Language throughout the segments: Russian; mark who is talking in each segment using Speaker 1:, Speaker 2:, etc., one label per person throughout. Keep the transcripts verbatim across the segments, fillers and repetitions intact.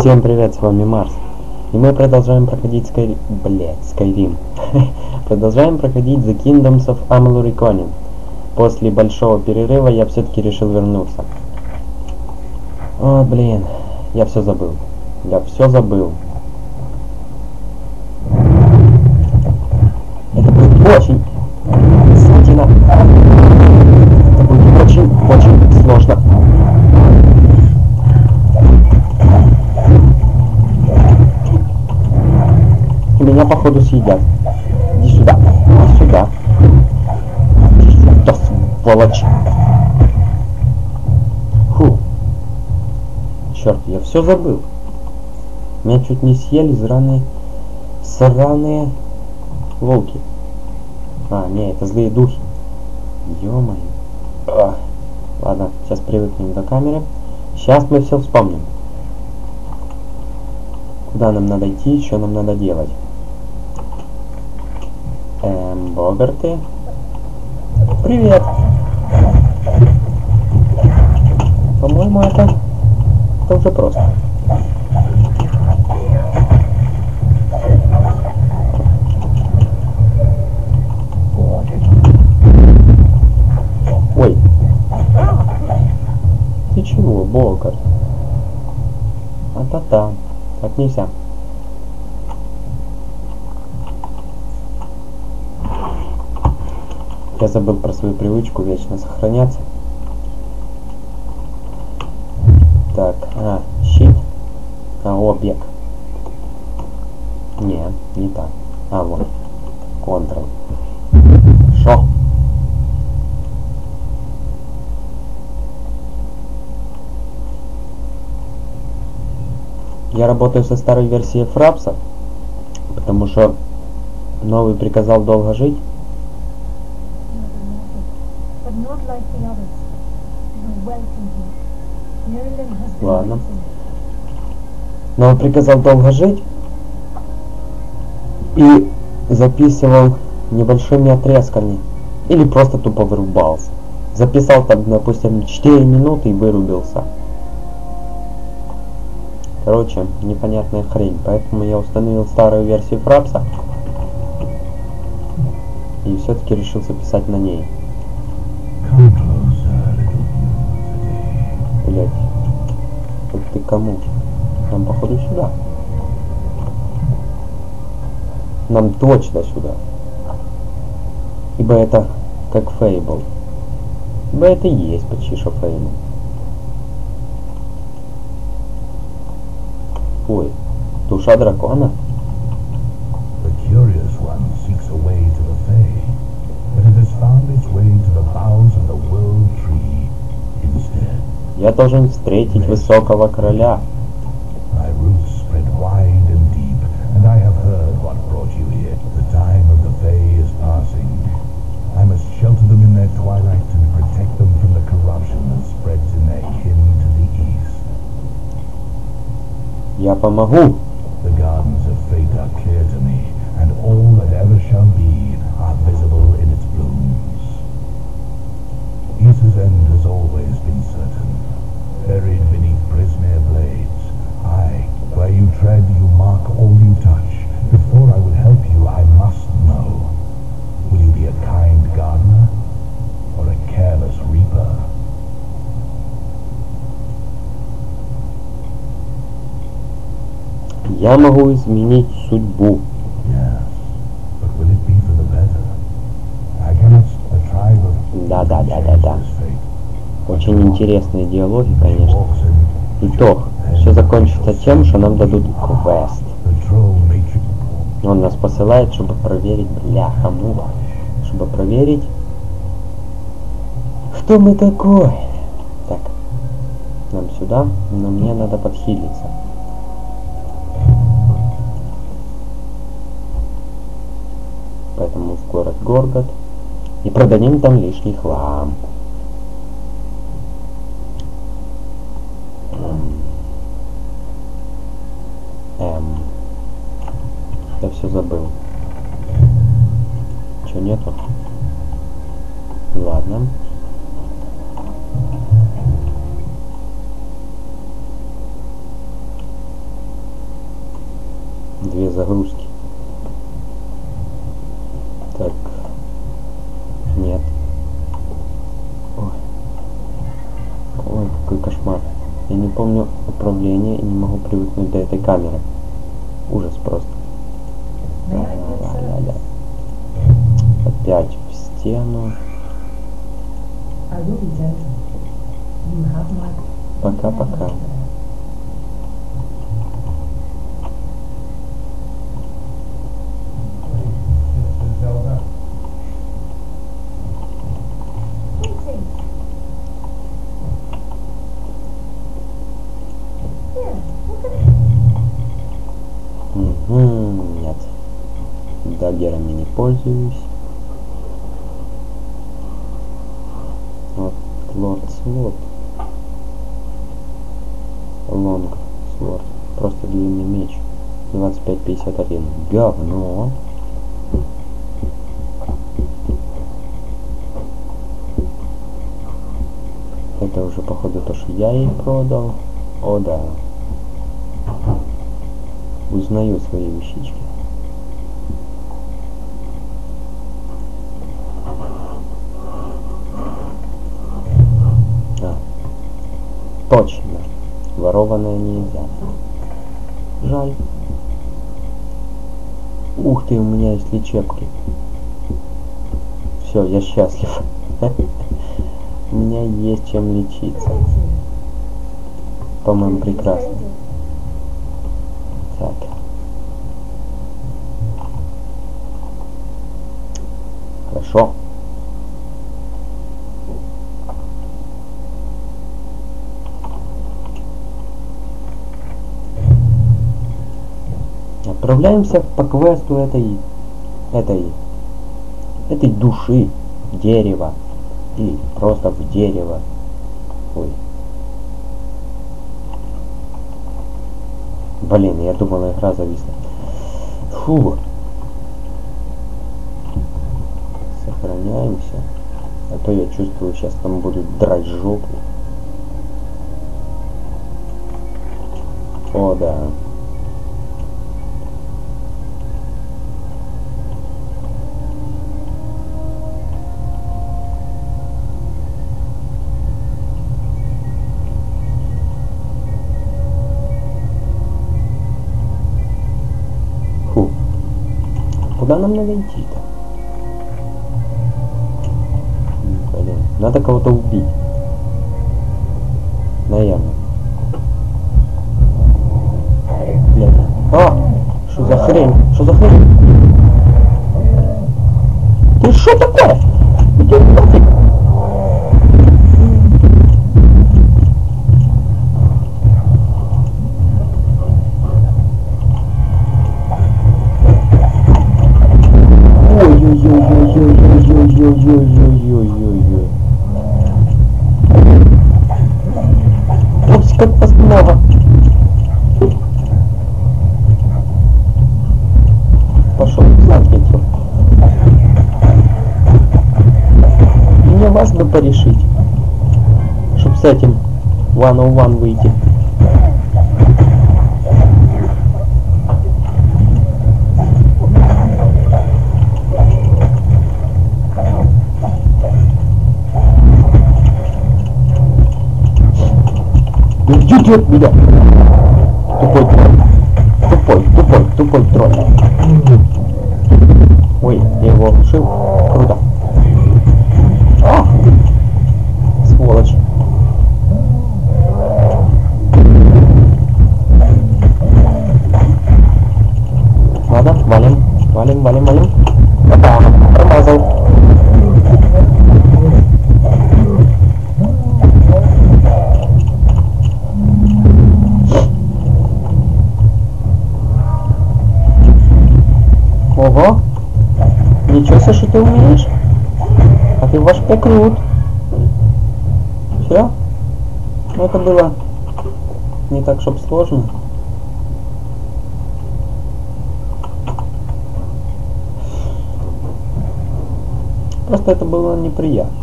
Speaker 1: Всем привет, с вами Марс. И мы продолжаем проходить Sky... Блять, Skyrim. Продолжаем проходить The Kingdoms of Amalur Reconin. После большого перерыва я все-таки решил вернуться. О, блин, я все забыл. Я все забыл. Это будет очень... Сатина. Это будет очень-очень сложно. Меня походу съедят. Иди сюда. Иди сюда. Иди сюда, сволочь. Фу. Черт, я все забыл. Меня чуть не съели сраные... Сраные... волки. А, не, это злые духи. Ё-моё. А. Ладно, сейчас привыкнем до камеры. Сейчас мы все вспомним. Куда нам надо идти, что нам надо делать. Эм, Богарты. Привет! По-моему, это... это уже просто. Ой. Ты чего, Богарт? А-та-та. Так нельзя. Я забыл про свою привычку вечно сохраняться. Так, а, щит. А, объект. Не, не так. А, вот. Ctrl. Шо? Я работаю со старой версией Фрапса, потому что новый приказал долго жить. Ладно. Но он приказал долго жить и записывал небольшими отрезками. Или просто тупо вырубался. Записал там, допустим, четыре минуты и вырубился. Короче, непонятная хрень. Поэтому я установил старую версию Фрапса. И все-таки решил записать на ней. Блять. Вот ты кому? Нам походу сюда. Нам точно сюда. Ибо это как Фейбл. Ибо это и есть почти что Фейбл. Ой, душа дракона? Я должен встретить высокого короля. Я помогу. Я могу изменить судьбу. Да, да, да, да, да. Очень интересные диалоги, конечно. Итог. Все закончится тем, что нам дадут квест. Он нас посылает, чтобы проверить, бляха-муха. Чтобы проверить, кто мы такой. Так. Нам сюда, но мне надо подхилиться. Поэтому в город Горгот и продадим там лишний хлам. Эм. Я все забыл. Че нету? Ладно. загрузки. Так. Нет. Ой. Ой, какой кошмар. Я не помню управление и не могу привыкнуть до этой камеры. Ужас просто. Ля-ля-ля. Опять в стену. Пока-пока. Угу, нет. Даггерами не пользуюсь. Вот, лорд свод. Лонг свод. Просто длинный меч. двадцать пять пятьдесят один. Говно. Это уже походу то, что я ей продал. О да. Узнаю свои вещички. А. Точно. Ворованное нельзя. Жаль. Ух ты, у меня есть лечебки. Все, я счастлив. У меня есть чем лечиться. По-моему, прекрасно. Так. Хорошо. Отправляемся по квесту этой этой этой души дерева и просто в дерево. Ой. Блин, я думал, игра зависла. Фу. Сохраняемся. А то я чувствую, сейчас там будут драть жопу. О, да. Фу. Куда нам надо идти-то? Блин, надо кого-то убить. Наверное. Блядь. А! Что за хрень? Что за хрень? Ты что такое? Иди нафиг! Ой-ой-ой-ой-ой-ой-ой-ой-ой-ой-ой-ой. Ой, как вас много. Пошел, заметил. Мне вас бы порешить, чтоб с этим one on one выйти. Иди от меня! Тупой тролль. Тупой, тупой, тупой тролль. Ой, я его оглушил. Круто. А! Сволочь. Ладно, валим. Валим, валим, валим. Опа, промазал. Ого! Ничего себе, что ты умеешь? А ты вообще крут. Все? Ну это было не так, чтоб сложно. Просто это было неприятно.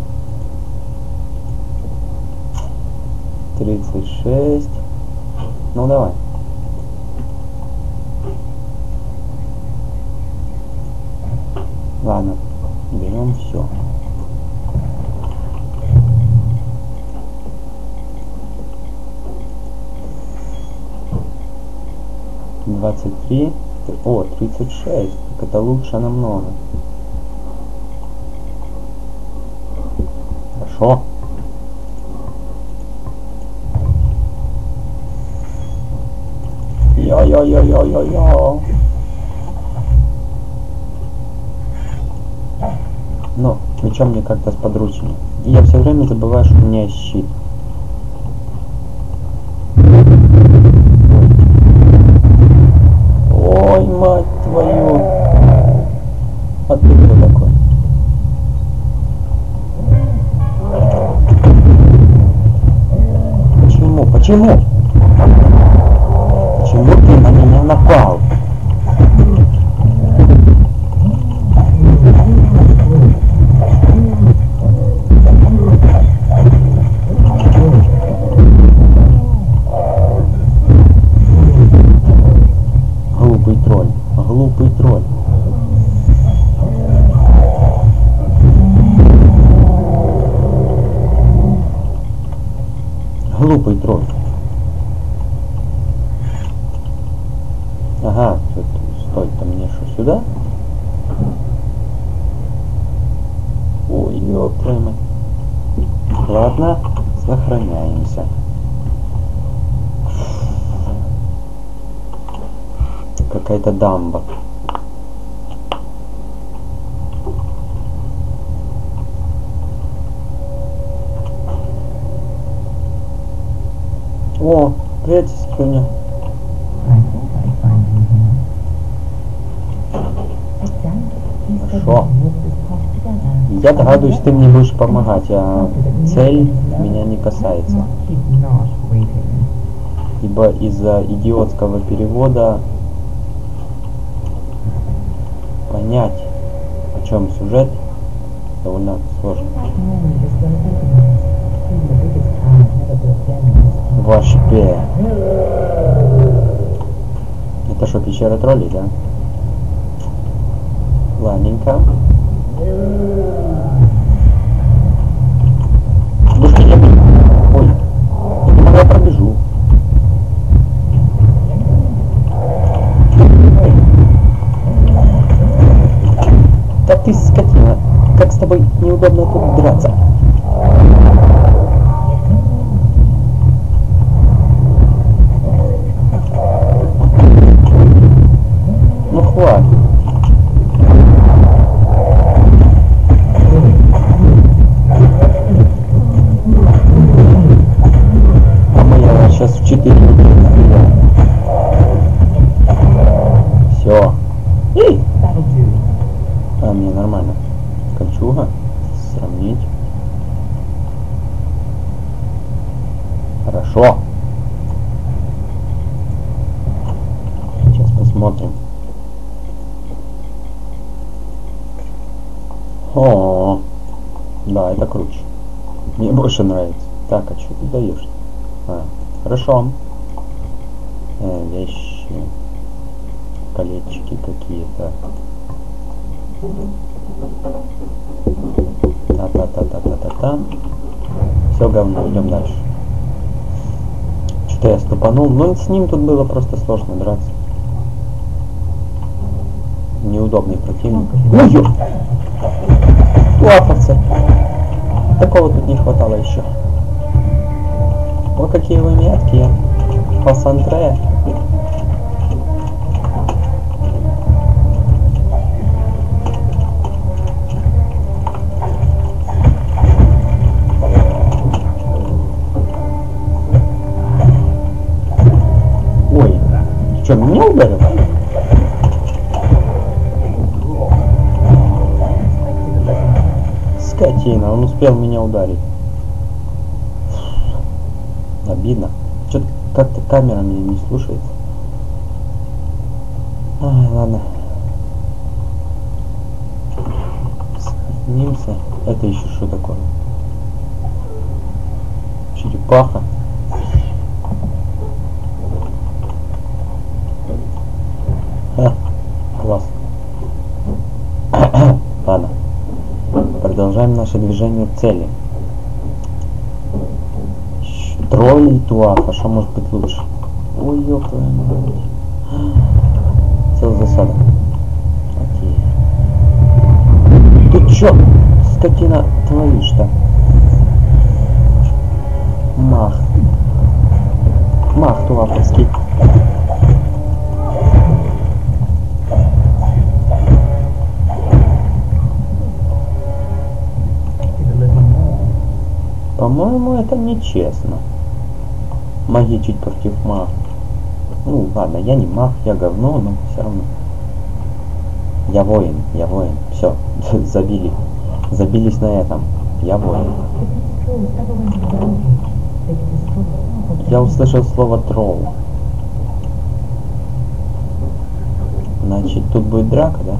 Speaker 1: тридцать шесть. Ну давай. Ладно, берем все. двадцать три. О, тридцать шесть. Так это лучше намного. Хорошо. Йо-йо-йо-йо-йо-йо. Но мечом мне как-то сподручнее. И я все время забываю, что у меня есть щит. Ой, мать твою. А ты кто такой? Почему? Почему? Почему ты на меня напал? Глупый тролль. Глупый тролль. Глупый тролль. Ага, тут стой-то мне что, сюда? Ой, ёб твою мать. Ладно, сохраняемся. Какая-то дамба. О, прячься, Кюня. Хорошо. Я догадываюсь, ты мне будешь помогать, а цель меня не касается. Ибо из-за идиотского перевода понять, о чем сюжет, довольно сложно. Вашпе. Это что, пещера троллей, да? Ладненько. Слушай, я... Ой, я думал, я пробежу. Да ты скотина, как с тобой неудобно тут драться. Ну хватит. Сейчас в четыре минуты. Все. А, мне нормально. Кольчуга. Сравнить. Хорошо. Сейчас посмотрим. О, да, это круче. Мне больше нравится. Так, а что ты даешь? А, хорошо. Э, вещи. Колечки какие-то. Та-та-та-та-та-та-та. Все говно, идем дальше. Что-то я ступанул. Но с ним тут было просто сложно драться. Неудобный противник. Ой-ой! Лаповцы! Такого тут не хватало еще. О, какие вы меткие. Пассантре. Ой, что, меня ударил? Скотина, он успел меня ударить. Обидно. Что-то как-то камера меня не слушается. Ай, ладно. Снимемся. Это еще что такое? Черепаха. А, класс. Ладно. Продолжаем наше движение к цели. Тролль туаф, а что может быть лучше? Ой, ёб твою мать. Целая засада. Окей. Ты чё, скотина, творишь-то? Мах. Мах туафовский. По-моему, это нечестно. Магичить против мага. Ну, ладно, я не маг, я говно, но все равно. Я воин, я воин. Все, забили. Забились на этом. Я воин. Я услышал слово тролл. Значит, тут будет драка, да?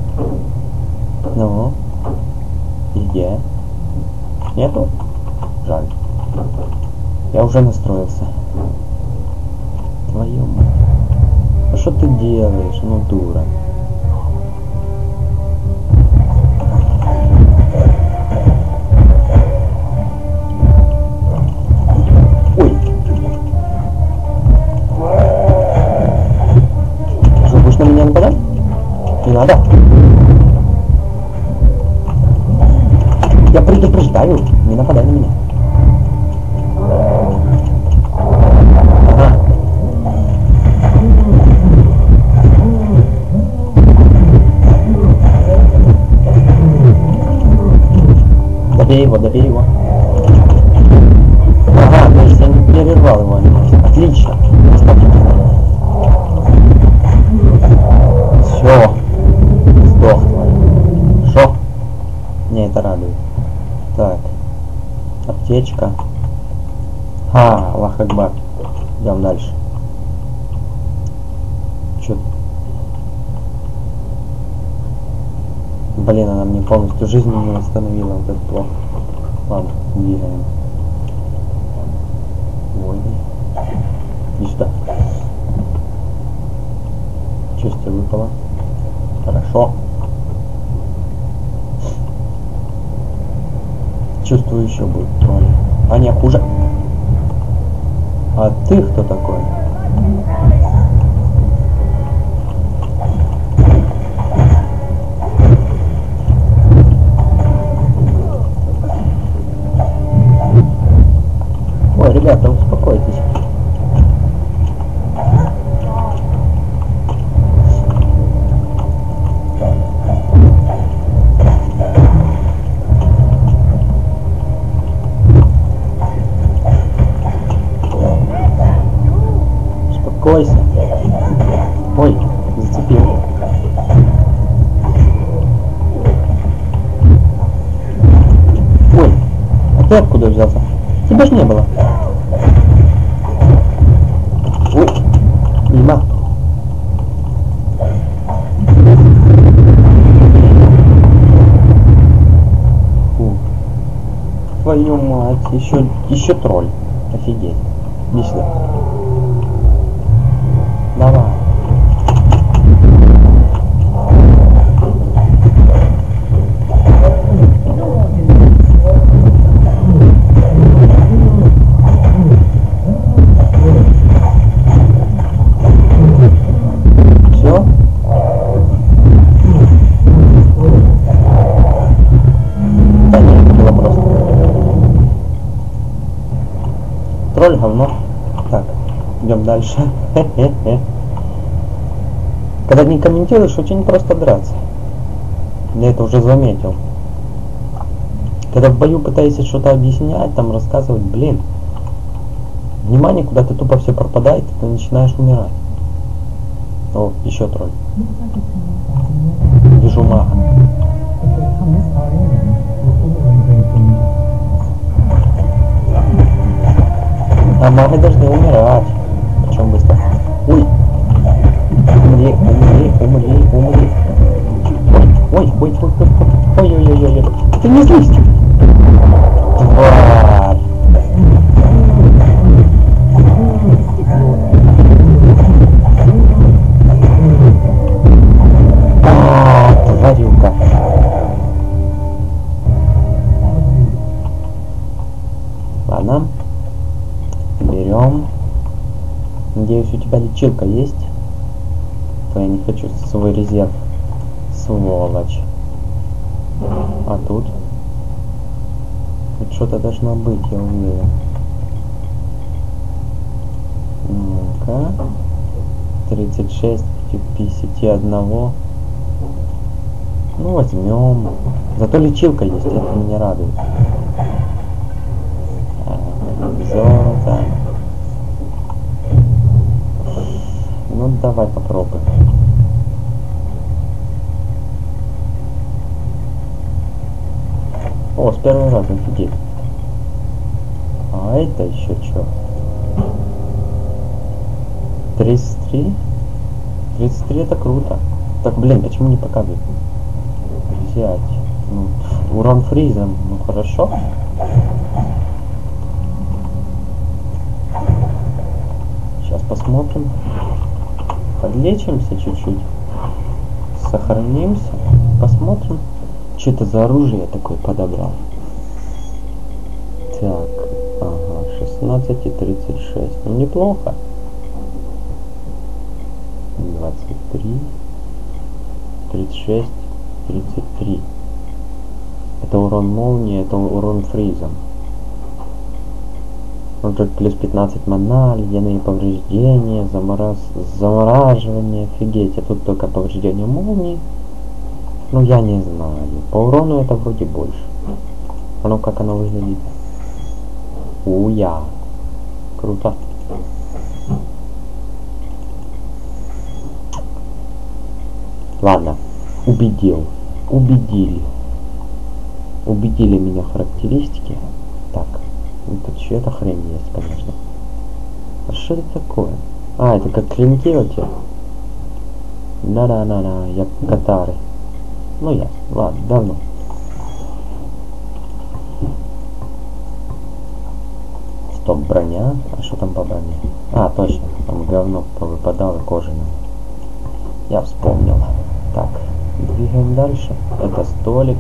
Speaker 1: Ну? И где? Нету? Жаль. Я уже настроился. Твою мать. А что ты делаешь? Ну, дура. Ой. Что, будешь на меня нападать? Не надо. Я предупреждаю. Не нападай на меня. Ага. Добей его, добей его. Ага, то есть я не перервал его анимацию. Отлично. Все. Сдох. Шо? Не, это радует. Так. Аптечка. А, Аллах Акбар. Идем дальше. Чё? Блин, она мне полностью жизнь не восстановила. Вот это плохо. Ладно, двигаем. Ой. Иди сюда. Что с тебя выпало? Хорошо. Чувствую, еще будет тролль. А не, хуже. А ты кто такой? Ой, ребята, успокойтесь. Успокойся. Ой, зацепил. Ой, а ты откуда взялся? Тебя ж не было. Ой, мимо. Фу. Твою мать, еще, еще тролль. Офигеть. Иди сюда. Давай. Все? Да нет, это было просто. Тролль говно. Так, идем дальше. Когда не комментируешь, очень просто драться. Я это уже заметил. Когда в бою пытаешься что-то объяснять, там рассказывать, блин, внимание куда-то тупо все пропадает, и ты начинаешь умирать. О, еще тролль. Вижу мага. А маги должны умирать. Причем быстро. Ой! Умри, умри, умри, умри. Ой, ой, ой, ой, ой, ой, ой, ой, ой. Ты не злись. Тварь. Ладно. Берем. Надеюсь, у тебя лечилка есть? То я не хочу свой резерв. Сволочь. А тут? Тут что-то должно быть, я уверен. Ну-ка. тридцать шесть пятьдесят один. Ну, возьмем. Зато лечилка есть, это меня радует. Золото. Ну, давай попробуем. О, с первого раза, офигеть. А это еще что? тридцать три? тридцать три это круто. Так, блин, почему не показывает? Взять. Ну, урон фризом, ну хорошо. Сейчас посмотрим. Подлечимся чуть-чуть. Сохранимся. Посмотрим. Что это за оружие я такое подобрал? Так, ага, шестнадцать и тридцать шесть. Ну, неплохо. двадцать три, тридцать шесть, тридцать три. Это урон молнии, это урон фризом. Он тут плюс пятнадцать мана, ледяные повреждения, замораз... замораживание, офигеть, а тут только повреждение молнии. Ну, я не знаю. По урону это вроде больше. А ну, как оно выглядит? Уя. Круто. Ладно. Убедил. Убедили. Убедили меня характеристики. Так. Ну, тут еще эта хрень есть, конечно. А что это такое? А, это как клинки вот те. Да-да-да-да, я катары. Ну ясно, ладно, давно. Стоп, броня. А что там по броне? А, точно, там говно повыпадало кожаное. Я вспомнил. Так, двигаем дальше. Это столик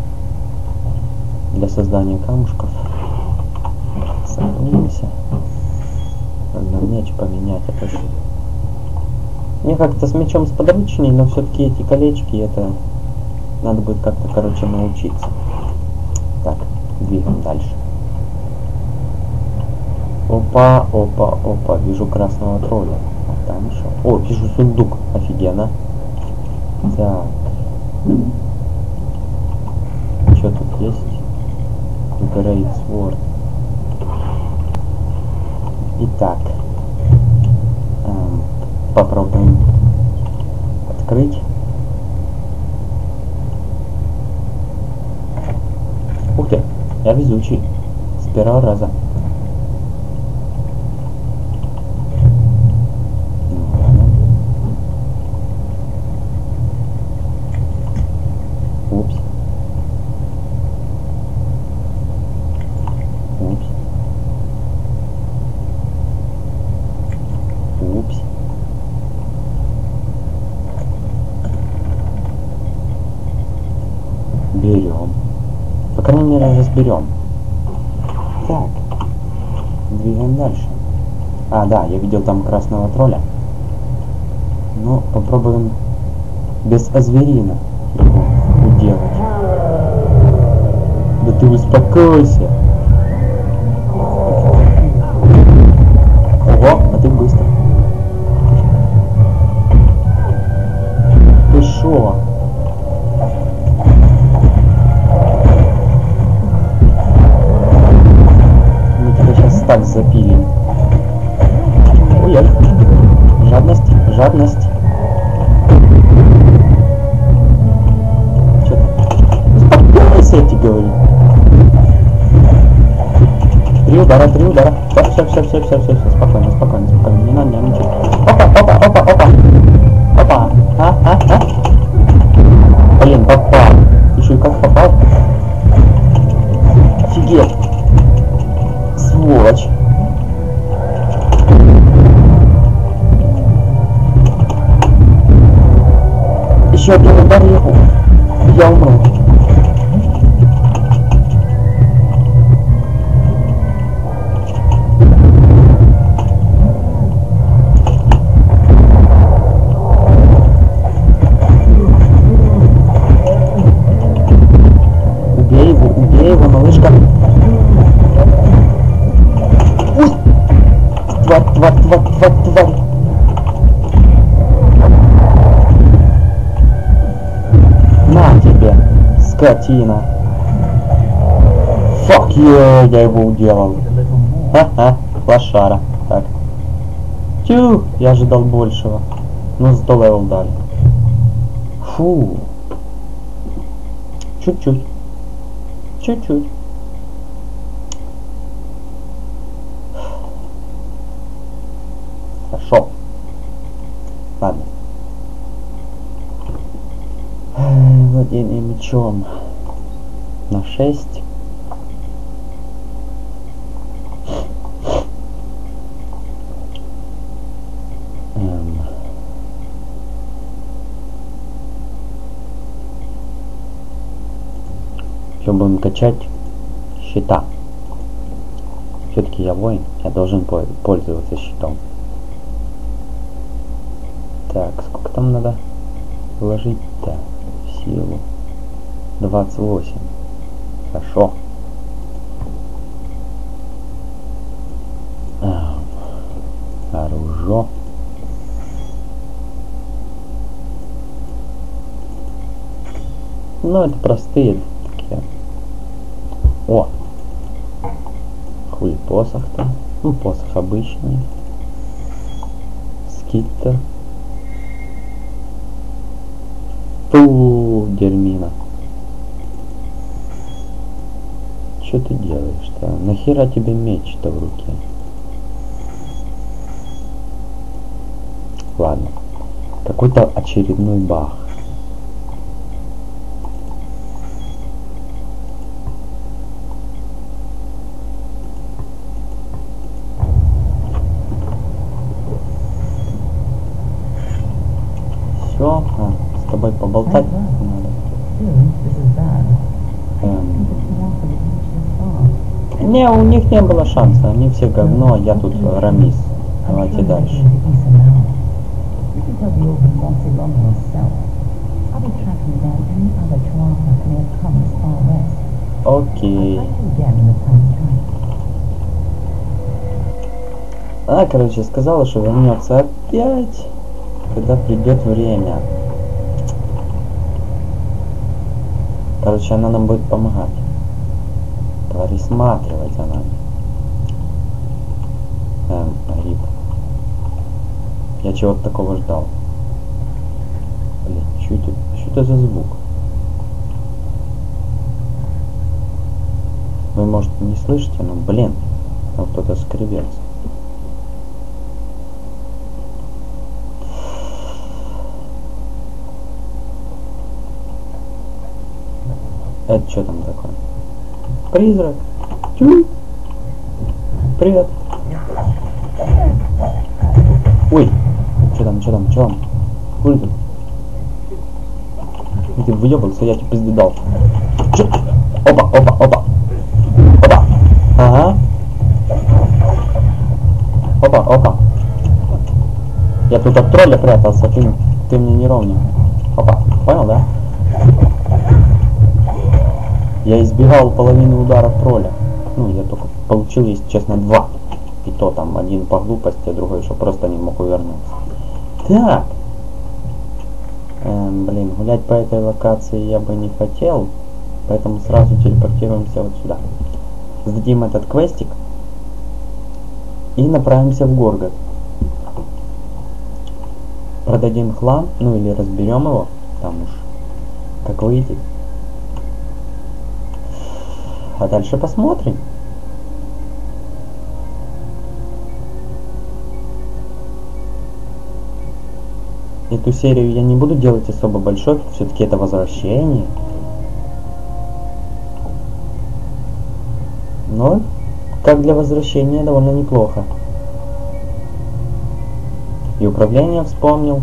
Speaker 1: для создания камушков. Сохранимся. Надо меч поменять, а то что. Мне как-то с мечом сподручней, но все-таки эти колечки, это надо будет как-то, короче, научиться. Так, двигаем дальше. Опа, опа, опа, вижу красного тролля. А там еще. О, вижу сундук. Офигенно. Так. Что тут есть? Great Sword. Итак. Эм, попробуем открыть. Ух ты, я везучий. С первого раза. Упс. Упс. Упс. Берем. По крайней мере, разберем. Так. Двигаем дальше. А, да, я видел там красного тролля. Ну, попробуем без азверина его уделать. Да ты успокойся. Ого, а ты быстро. Ты шо? Так запилим. Ой-ой. Жадность, жадность. Что ты? Успокойся, я тебе говорю. Три удара, три удара. Все, все, все, все, все, все, все, спокойно, спокойно, спокойно. Не надо, не ничего. Опа, опа, опа, опа. Опа. А, а, а. Блин, попал. Еще и как попал. Офигеть. Сволочь. Еще один удар его. Я умру. тварь, тварь, тварь. На тебе, скотина. Fuck yeah, я его уделал. Ха-ха, лошара. Так. Тю, я ожидал большего. Ну зато левел дали. Фу. Чуть-чуть. Чуть-чуть. Хорошо. Ладно. Владение мечом. На шесть. Эм. Еще будем качать щита. Все-таки я воин, я должен пользоваться щитом. Так, сколько там надо вложить-то в силу? двадцать восемь. Хорошо. А, оружие. Ну, это простые такие. О! Хуй посох-то. Ну, посох обычный. Скиттер. Фу, дерьмина. Что ты делаешь-то? Нахера тебе меч-то в руке? Ладно. Какой-то очередной баг. Все, а, с тобой поболтать надо. Эм. Не, у них не было шанса, они все говно, а я тут рамис. Давайте дальше. Окей. Она, короче, сказала, что вернется опять, когда придет время. Короче, она нам будет помогать. Присматривать за нами. Эм, гриб. Я чего-то такого ждал. Блин, что это, что это за звук? Вы, может, не слышите, но, блин, там кто-то скребется. Это что там такое? Призрак. Тю. Привет. Ой. Что там, что там, что там? Хули ты? Ты выебался, я тебе пизды дал. Чё? Опа, опа, опа. Опа. Ага. Опа, опа. Я тут от тролля прятался, ты, ты мне не ровня. Опа. Понял, да? Я избегал половины ударов тролля. Ну, я только получил, если честно, два. И то там один по глупости, а другой еще просто не мог увернуться. Так. Эм, блин, гулять по этой локации я бы не хотел. Поэтому сразу телепортируемся вот сюда. Сдадим этот квестик. И направимся в Горгот. Продадим хлам, ну или разберем его. Там уж как выйдет. А дальше посмотрим. Эту серию я не буду делать особо большой, все-таки это возвращение. Но, как для возвращения, довольно неплохо. И управление вспомнил.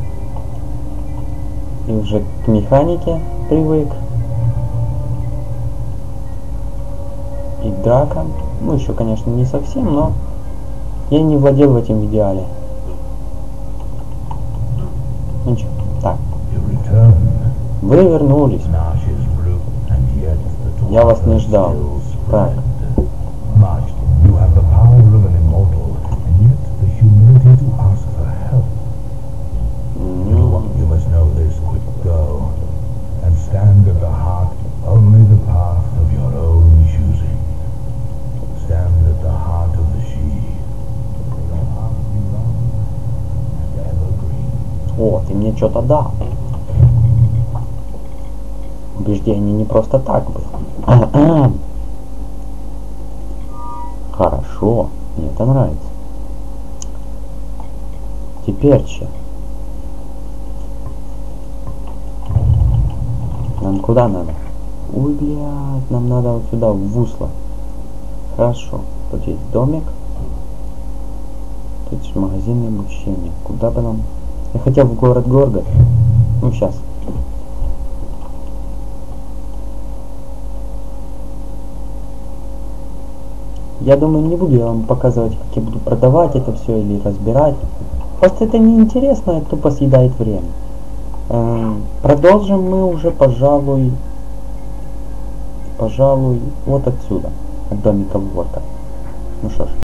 Speaker 1: И уже к механике привык. И драка. Ну, еще, конечно, не совсем, но я не владел в этом идеале. Ну ничего. Так. Вы вернулись. Я вас не ждал. Так. мне что-то дал. Убеждение не просто так было. Хорошо, мне это нравится. Теперь что? Нам куда надо? Ой, блядь, нам надо вот сюда, в Усло. Хорошо. Тут есть домик. Тут есть магазин обучения. Куда бы нам? Я хотел в город Горгот. Ну, сейчас. Я думаю, не буду я вам показывать, как я буду продавать это все или разбирать. Просто это неинтересно, это тупо съедает время. Эм, продолжим мы уже, пожалуй, пожалуй, вот отсюда, от домика Ворта. Ну что ж.